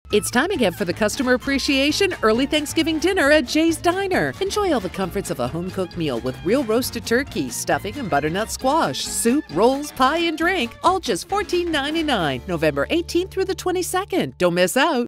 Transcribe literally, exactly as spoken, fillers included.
It's time again for the customer appreciation early Thanksgiving dinner at Jay's Diner. Enjoy all the comforts of a home-cooked meal with real roasted turkey, stuffing, and butternut squash, soup, rolls, pie, and drink, all just fourteen ninety-nine, November eighteenth through the twenty-second. Don't miss out.